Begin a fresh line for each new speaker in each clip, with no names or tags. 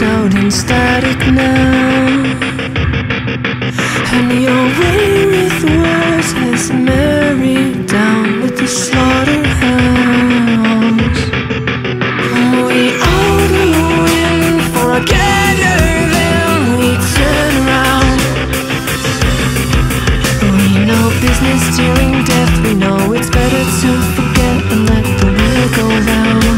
out in static now, and your way with words has married down with the slaughterhouse. We all go in for a gather, then we turn around. We know business during death, we know it's better to forget and let the wheel go round.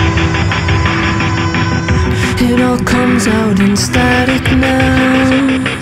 It all comes out in static now.